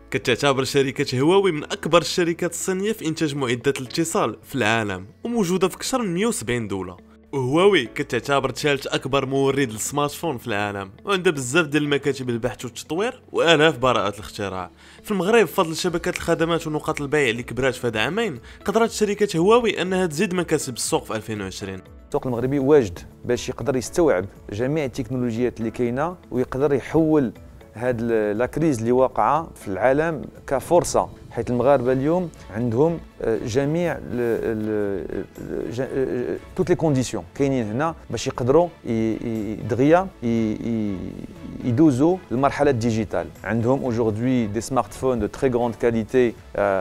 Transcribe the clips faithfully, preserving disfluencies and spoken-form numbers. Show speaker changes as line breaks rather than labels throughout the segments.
كتعتبر شركة هواوي من أكبر الشركات الصينية في إنتاج معدات الاتصال في العالم، وموجودة في أكثر من مئة وسبعين دولة. وهواوي كتعتبر ثالث أكبر مورد للسمارت فون في العالم، وعندها بزاف ديال المكاتب البحث والتطوير وآلاف براءات الاختراع. في المغرب بفضل شبكات الخدمات ونقاط البيع اللي كبرات في هاد عامين، قدرت شركة هواوي أنها تزيد مكاسب السوق في ألفين وعشرين.
السوق المغربي واجد باش يقدر يستوعب جميع التكنولوجيات اللي كاينه، ويقدر يحول هاد لا كريز اللي واقعه في العالم كفرصه، حيث المغاربه اليوم عندهم جميع توت لي كونديسيون كاينين هنا باش يقدروا دغيا يدوزوا للمرحله الديجيتال. عندهم اوجوردي دي سمارت فون دو تري غروند كاليتي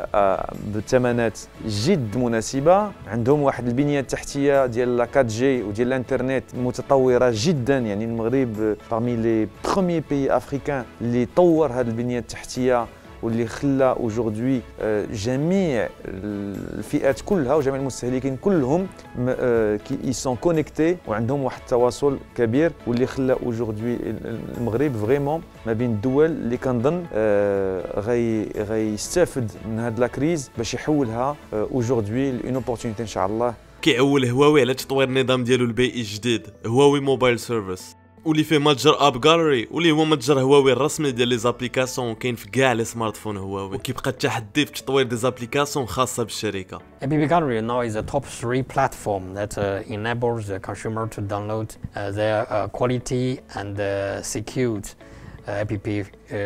بثمنات جد مناسبه، عندهم واحد البنيه التحتيه ديال لا فور جي وديال الانترنت متطوره جدا. يعني المغرب parmi لي بروميي بيي افريكان اللي طور هذه البنيه التحتيه، واللي خلى اوجوردي جميع الفئات كلها وجميع المستهلكين كلهم كي سون كونيكتي وعندهم واحد التواصل كبير، واللي خلى اوجوردي المغرب فريمون ما بين الدول اللي كنظن غي غيستافد من هاد لا كريز باش يحولها اوجوردي لون اوبورتونيتي ان شاء الله.
كيعول هواوي على تطوير النظام ديالو البيئي الجديد هواوي موبايل سيرفيس، واللي فيه متجر اب جاليري، واللي هو متجر هواوي الرسمي ديال لي زابليكاسيون وكاين في كاع لي سمارت فون هواوي، وكيبقى التحدي في تطوير دي زابليكاسيون خاصه بالشركه.
App Gallery now is a top three platform that uh, enables the consumer to download uh, their uh, quality and uh, secured uh, app uh,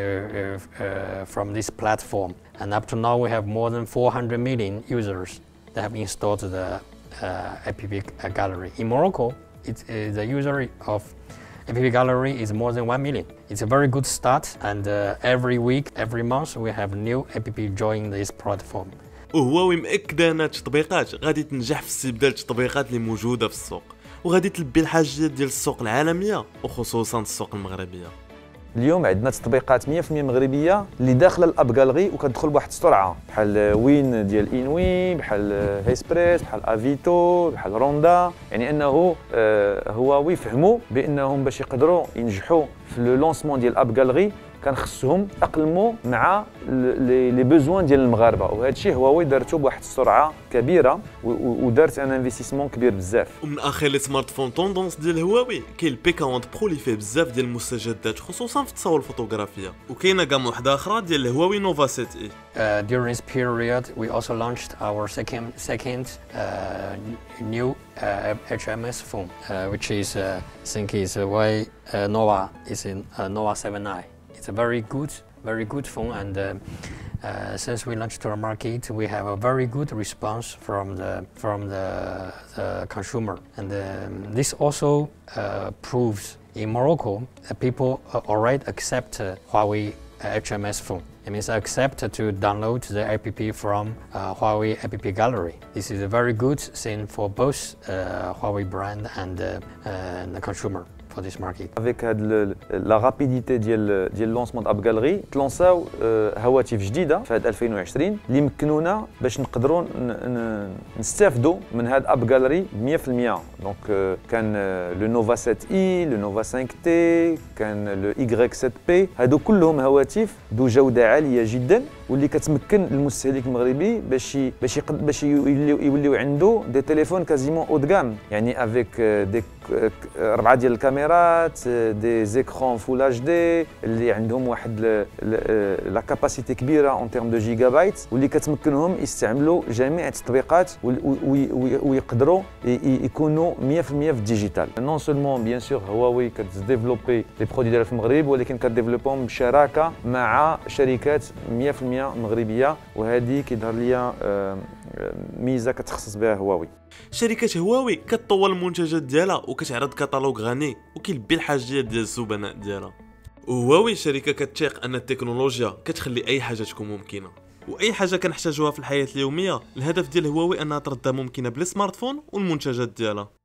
uh, from this platform. And up to now we have more than four hundred million users that have installed the uh, App Gallery. In Morocco, it's uh, the user of App Gallery is more than one million. It's a very good start, and uh, every week, every month, we have new app join this platform.
وهواوي مأكدة أن التطبيقات غادي تنجح في استبدال التطبيقات اللي موجودة في السوق، وغادي تلبي الحاجات ديال السوق العالمية وخصوصا السوق المغربية.
اليوم عندنا تطبيقات مية بالمية مغربيه اللي داخله الاب جاليري وكتدخل بواحد السرعه، بحال وين ديال انوي، بحال هيسبريس، بحال افيتو، بحال روندا. يعني انه هواوي فهموا بانهم باش يقدروا ينجحوا في لو لونسمون ديال الاب جاليري كان خصهم اقلموا مع لي بوزوان ديال المغاربه، وهذا الشيء هواوي دارته بواحد السرعه كبيره ودارت ان انفستيسمون كبير بزاف.
ومن اخر لي سمارت فون توندونس ديال هواوي كاين البي أربعين برو اللي فيه بزاف ديال المستجدات خصوصا في التصاور الفوتوغرافيه، وكاينه كاع واحده اخرى ديال هواوي نوفا سبعة اي.
Uh, during this period, we also launched our second second uh, new uh, H M S phone, uh, which is uh, I think is uh, why uh, Nova is in uh, Nova seven i. It's a very good, very good phone, and uh, uh, since we launched to our market, we have a very good response from the from the, the consumer, and um, this also uh, proves in Morocco that people already accept uh, Huawei H M S phone. It means accept to download the app from uh, Huawei App Gallery. This is a very good thing for both uh, Huawei brand and, uh, and the consumer. for this market.
Avec la rapidité ديال ديال لونسمون اب جاليري تلونساو هواتف جديده في هاد ألفين وعشرين اللي يمكنونا باش نقدروا نستافدوا من هاد اب جاليري مية بالمية. دونك كان لو نوفا سبعة اي، لو نوفا خمسة تي، كان لو واي سبعة بي، هادو كلهم هواتف ذو جوده عاليه جدا واللي كتمكن المستهلك المغربي باش باش باش يوليو عنده دي تليفون كازيمون او دغام، يعني افيك دي اربعه ديال الكاميرات، دي زيكرون فول اتش دي اللي عندهم واحد لا كاباسيتي كبيره اون تيرم دو جيجا بايت، واللي كتمكنهم يستعملوا جميع التطبيقات ويقدروا يكونوا مية بالمية في الديجيتال. نون سولمون بيان سور هواوي كتديفلوبي لي برودوي ديالها في المغرب، ولكن كتديفلوبهم بشراكه مع شركات مية بالمية مغربيه، وهذه كيظهر ليا ميزه كتخصص بها هواوي.
شركة هواوي كتطور المنتجات ديالها وكتعرض كتالوج غني وكيلبي الحاجيات ديال الزبناء ديالها. وهواوي شركة كتثيق ان التكنولوجيا كتخلي اي حاجه تكون ممكنه، واي حاجه كنحتاجوها في الحياه اليوميه الهدف ديال هواوي انها تردها ممكنه بالسمارت فون والمنتجات ديالها.